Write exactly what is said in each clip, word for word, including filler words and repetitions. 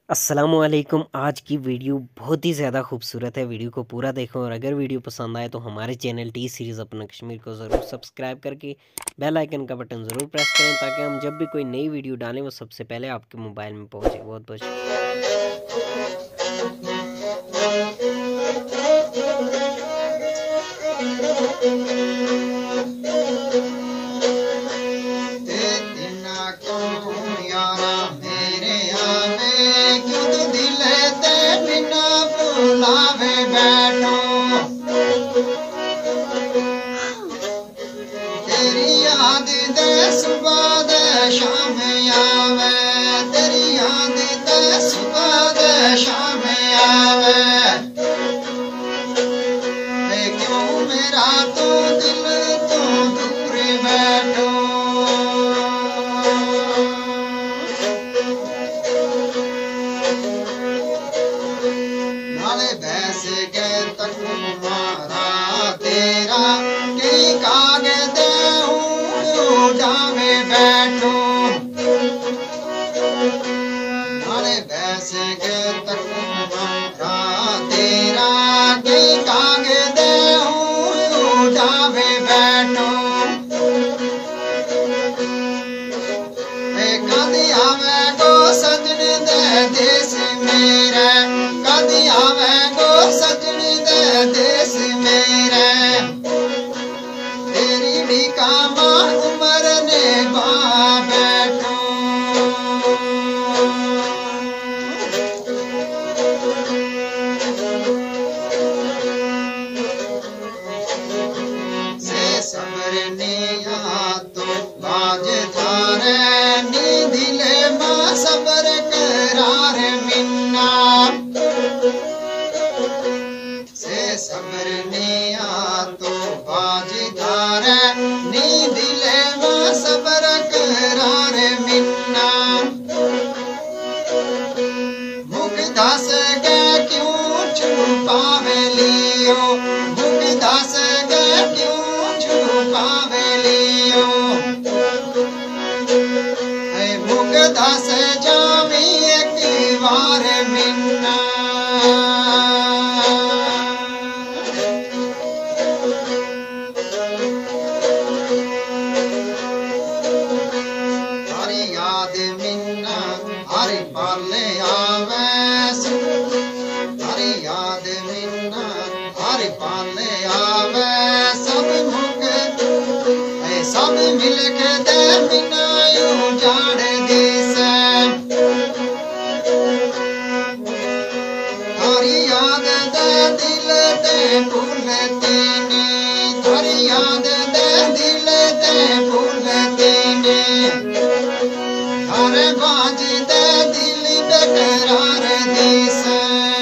अस्सलामुअलैकुम। आज की वीडियो बहुत ही ज़्यादा खूबसूरत है। वीडियो को पूरा देखो और अगर वीडियो पसंद आए तो हमारे चैनल टी सीरीज़ अपना कश्मीर को ज़रूर सब्सक्राइब करके बेल आइकन का बटन ज़रूर प्रेस करें ताकि हम जब भी कोई नई वीडियो डालें वो सबसे पहले आपके मोबाइल में पहुंचे। बहुत बहुत तेरी याद दे सुबह दे शाम आवे, तेरी याद दे सुबह दे शाम आवे। क्यों मेरा तो दिल तो दूर बैठो, नाले बैस के तक मारा तेरा कई कागज जावे बैठो, नाले बैस के तक मारा तेरा कई कागज जावे बैठो। कदी आवे गो सजन दे देश मेरे, कदी आवे गो सजन दे देश मेरे। तेरी भी कामा उमर ने बा बैठो, से सबर ने या तो बाज थारे नी दिले मा सबर करार मिन्ना, से सबर ने या तो बाज थारे नी दिले मा सबर करार मिन्ना। मुख दस के क्यों छुपावे लियो, मुख दस के क्यों छुपावे लियो। मुख दस जावी एक बार मिन्ना, हरी याद मिन्ना हरी पाले आवे, हरी याद मिन्ना हरी पाले आवे। सब मुख सब मिल के दे मिन्ना उजाड़ दिसे, हरी याद दे दिल दे फूल तेने, हरी याद दे दिल दे फूल तेने। हरे बाज दे दिल बेकरार दिसे,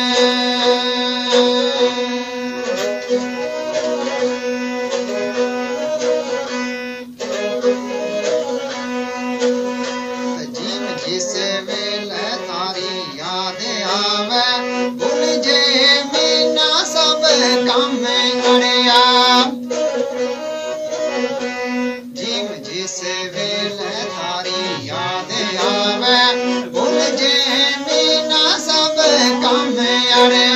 जिम जिस वेले तारी याद आवे, भूल जे मीना सब काम अड़िया। जिम जिस वेले तारी याद आवे, भूल जे मीना सब काम अड़िया।